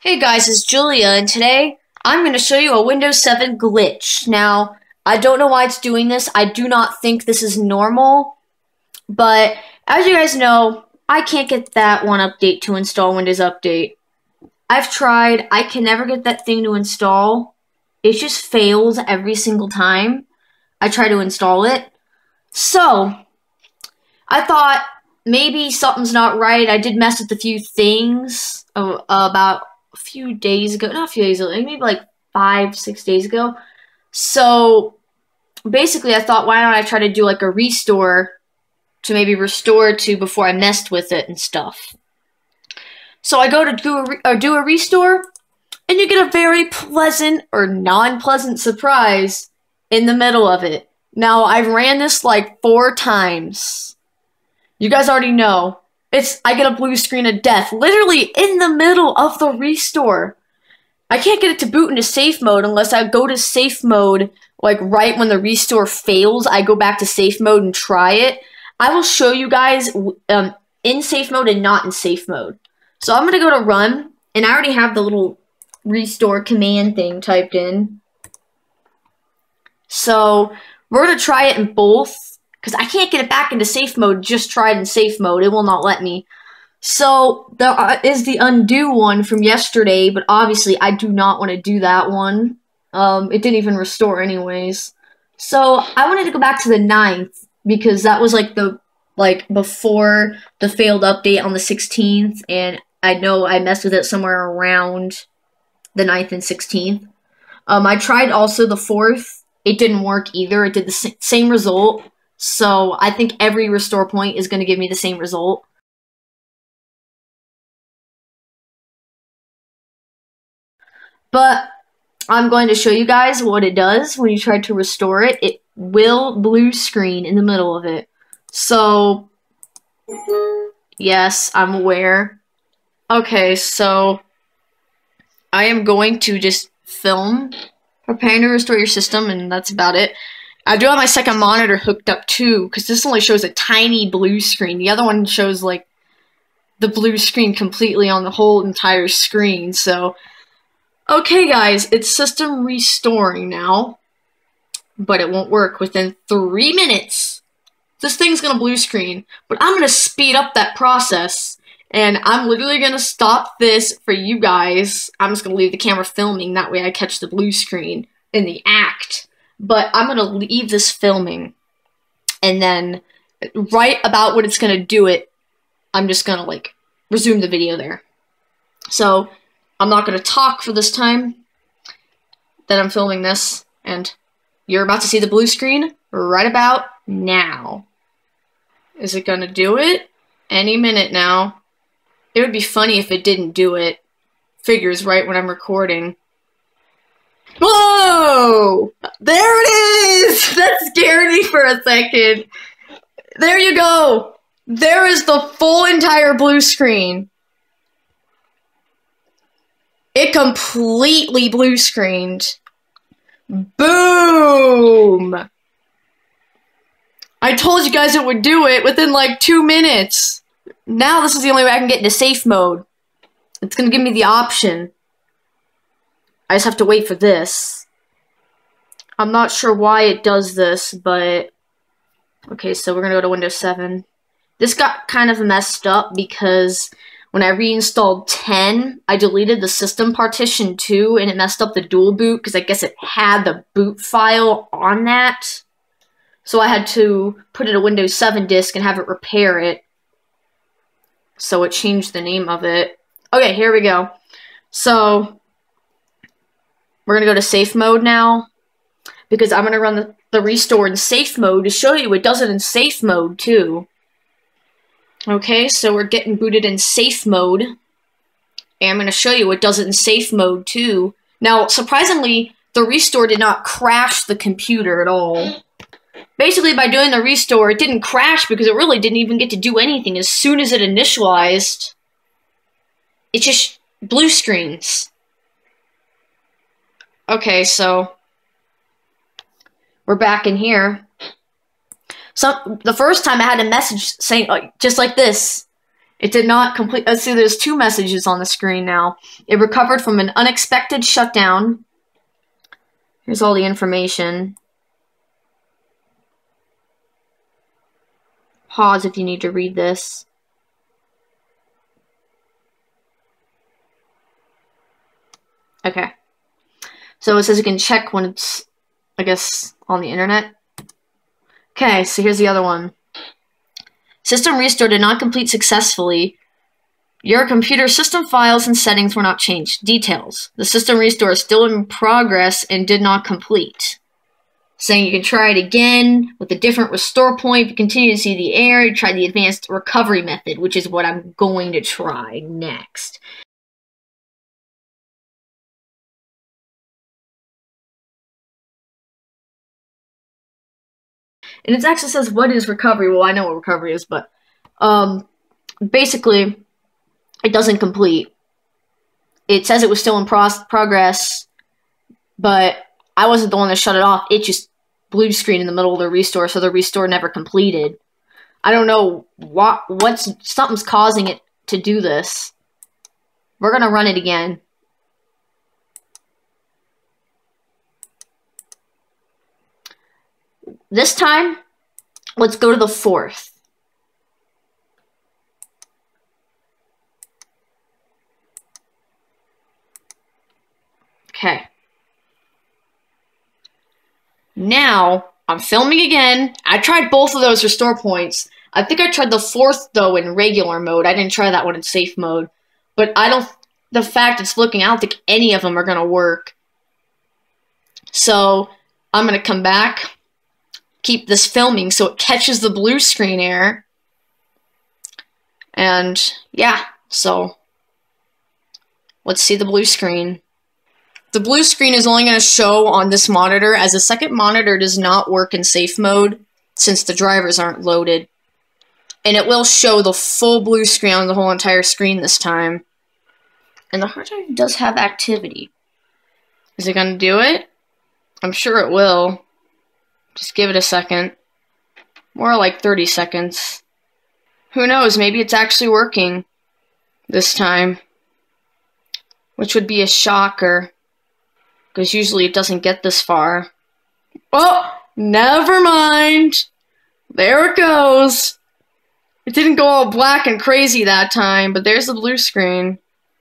Hey guys, it's Julia, and today I'm going to show you a Windows 7 glitch. Now, I don't know why it's doing this. I do not think this is normal, but as you guys know, I can't get that one update to install Windows Update. I've tried. I can never get that thing to install. It just fails every single time I try to install it. So, I thought maybe something's not right. I did mess with a few things about a few days ago. Not a few days ago, maybe like 5-6 days ago. So, basically I thought, why don't I try to do like a restore to maybe restore it to before I messed with it and stuff. So I go to do a restore, and you get a very pleasant or non-pleasant surprise in the middle of it. Now, I've ran this like 4 times. You guys already know. I get a blue screen of death, literally in the middle of the restore. I can't get it to boot into safe mode unless I go to safe mode, like right when the restore fails, I go back to safe mode and try it. I will show you guys in safe mode and not in safe mode. So I'm going to go to run, and I already have the little restore command thing typed in. So we're going to try it in both, because I can't get it back into safe mode. Just try it in safe mode. It will not let me. So there is the undo one from yesterday, but obviously I do not want to do that one. It didn't even restore anyways. So I wanted to go back to the 9th, because that was like before the failed update on the 16th, and I know I messed with it somewhere around the 9th and 16th. I tried also the 4th. It didn't work either. It did the same result. So I think every restore point is going to give me the same result. But I'm going to show you guys what it does when you try to restore it. It will blue screen in the middle of it. So, yes, I'm aware. Okay, so I am going to just film preparing to restore your system, and that's about it. I do have my second monitor hooked up too, because this only shows a tiny blue screen. The other one shows like the blue screen completely on the whole entire screen. So, okay guys, it's system restoring now, but it won't work within 3 minutes. This thing's gonna blue screen, but I'm gonna speed up that process, and I'm literally gonna stop this for you guys. I'm just gonna leave the camera filming, that way I catch the blue screen in the act. But I'm gonna leave this filming, and then right about when it's gonna do it, I'm just gonna like resume the video there. So I'm not gonna talk for this time that I'm filming this, and you're about to see the blue screen right about now. Is it gonna do it? Any minute now. It would be funny if it didn't do it. Figures right when I'm recording. Whoa! There it is! That scared me for a second. There you go. There is the full entire blue screen. It completely blue screened. Boom! I told you guys it would do it within like 2 minutes. Now this is the only way I can get into safe mode. It's gonna give me the option. I just have to wait for this. I'm not sure why it does this, but okay, so we're gonna go to Windows 7. This got kind of messed up because when I reinstalled 10, I deleted the system partition too, and it messed up the dual boot because I guess it had the boot file on that. So I had to put in a Windows 7 disk and have it repair it. So it changed the name of it. Okay, here we go. So we're going to go to safe mode now, because I'm going to run the restore in safe mode to show you it does it in safe mode too. Okay, so we're getting booted in safe mode, and I'm going to show you it does it in safe mode too. Now, surprisingly, the restore did not crash the computer at all. Basically, by doing the restore, it didn't crash because it really didn't even get to do anything. As soon as it initialized, it just blue screens. Okay, so we're back in here. So the first time I had a message saying, just like this, It did not complete. Let's see, there's 2 messages on the screen now. It recovered from an unexpected shutdown. Here's all the information. Pause if you need to read this. Okay. So it says you can check when it's, I guess, on the internet. Okay, so here's the other one. System restore did not complete successfully. Your computer system files and settings were not changed. Details. The system restore is still in progress and did not complete. Saying you can try it again with a different restore point. If you continue to see the error, you try the advanced recovery method, which is what I'm going to try next. And it actually says, what is recovery? Well, I know what recovery is, but basically, it doesn't complete. It says it was still in progress, but I wasn't the one that shut it off. It just blue screen in the middle of the restore, so the restore never completed. I don't know something's causing it to do this. We're gonna run it again. This time, let's go to the 4th. Okay. Now, I'm filming again. I tried both of those restore points. I think I tried the 4th, though, in regular mode. I didn't try that one in safe mode. But the fact it's looking, I don't think any of them are going to work. So, I'm going to come back, keep this filming so it catches the blue screen error. And, yeah, so, let's see the blue screen. The blue screen is only going to show on this monitor, as the second monitor does not work in safe mode since the drivers aren't loaded. And it will show the full blue screen on the whole entire screen this time. And the hard drive does have activity. Is it going to do it? I'm sure it will. Just give it a second. More like 30 seconds. Who knows, maybe it's actually working this time. Which would be a shocker. Because usually it doesn't get this far. Oh, never mind. There it goes. It didn't go all black and crazy that time, but there's the blue screen.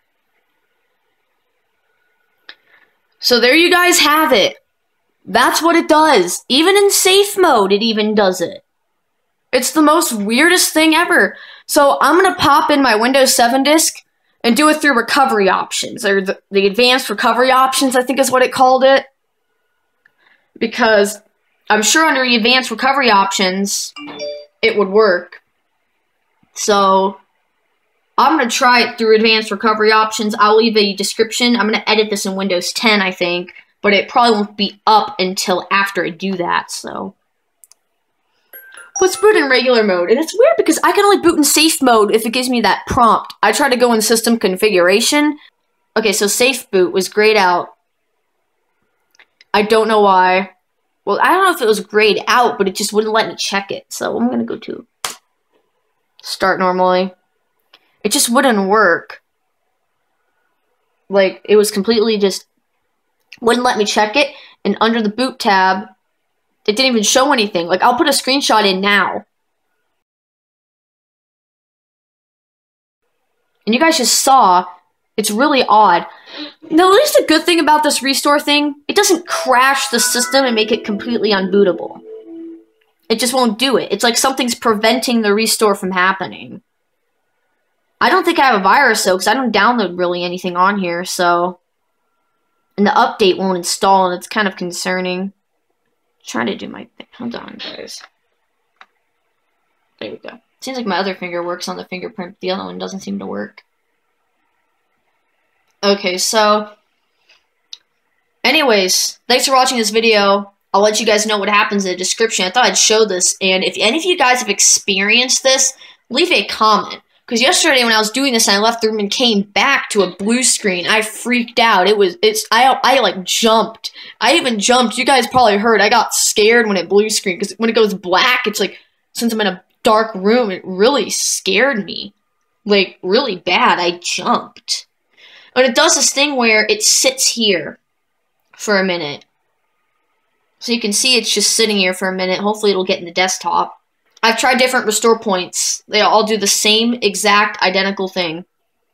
So there you guys have it. That's what it does. Even in safe mode, it even does it. It's the most weirdest thing ever. So I'm going to pop in my Windows 7 disk and do it through recovery options, or the advanced recovery options, I think is what it called it. Because I'm sure under the advanced recovery options, it would work. So I'm going to try it through advanced recovery options. I'll leave a description. I'm going to edit this in Windows 10, I think. But it probably won't be up until after I do that, so. Let's boot in regular mode. And it's weird because I can only boot in safe mode if it gives me that prompt. I try to go in system configuration. Okay, so safe boot was grayed out. I don't know why. Well, I don't know if it was grayed out, but it just wouldn't let me check it. So I'm going to go to start normally. It just wouldn't work. Like, it was completely just wouldn't let me check it. And under the boot tab, it didn't even show anything. Like, I'll put a screenshot in now. And you guys just saw, it's really odd. Now, at least the good thing about this restore thing, it doesn't crash the system and make it completely unbootable. It just won't do it. It's like something's preventing the restore from happening. I don't think I have a virus, though, because I don't download really anything on here, so. And the update won't install, and it's kind of concerning. Trying to do my thing. Hold on, guys. There we go. Seems like my other finger works on the fingerprint. The other one doesn't seem to work. Okay, so. Anyways, thanks for watching this video. I'll let you guys know what happens in the description. I thought I'd show this, and if any of you guys have experienced this, leave a comment. Because yesterday when I was doing this, I left the room and came back to a blue screen. I freaked out. I like jumped. I even jumped. You guys probably heard. I got scared when it blue screen. Because when it goes black, it's like, since I'm in a dark room, it really scared me. like, really bad. I jumped. And it does this thing where it sits here for a minute. So you can see it's just sitting here for a minute. Hopefully it'll get in the desktop. I've tried different restore points. They all do the same exact identical thing.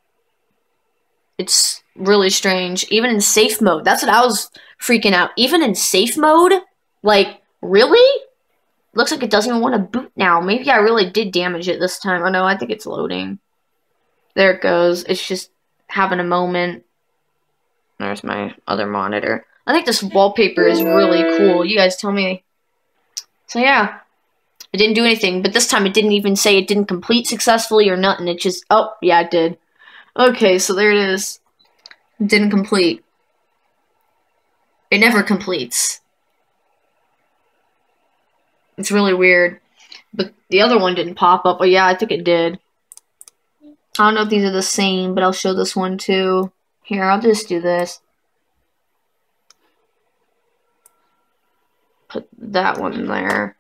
It's really strange. Even in safe mode. That's what I was freaking out. Even in safe mode? Like, really? Looks like it doesn't even want to boot now. Maybe I really did damage it this time. Oh no, I think it's loading. There it goes. It's just having a moment. There's my other monitor. I think this wallpaper is really cool. You guys tell me. So yeah. It didn't do anything, but this time it didn't even say it didn't complete successfully or nothing. It just, oh, yeah, it did. Okay, so there it is. It didn't complete. It never completes. It's really weird. But the other one didn't pop up. Oh, yeah, I think it did. I don't know if these are the same, but I'll show this one too. Here, I'll just do this. Put that one there.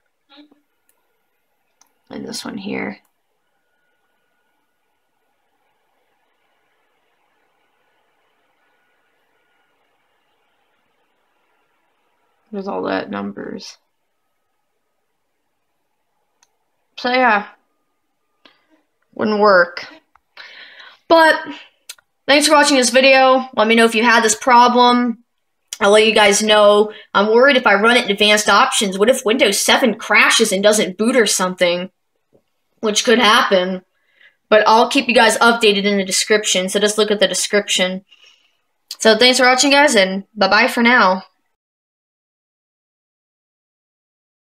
And this one here. There's all that numbers. So yeah. Wouldn't work. But thanks for watching this video. Let me know if you had this problem. I'll let you guys know. I'm worried if I run it in advanced options. What if Windows 7 crashes and doesn't boot or something? Which could happen. But I'll keep you guys updated in the description. So just look at the description. So thanks for watching, guys, and bye-bye for now.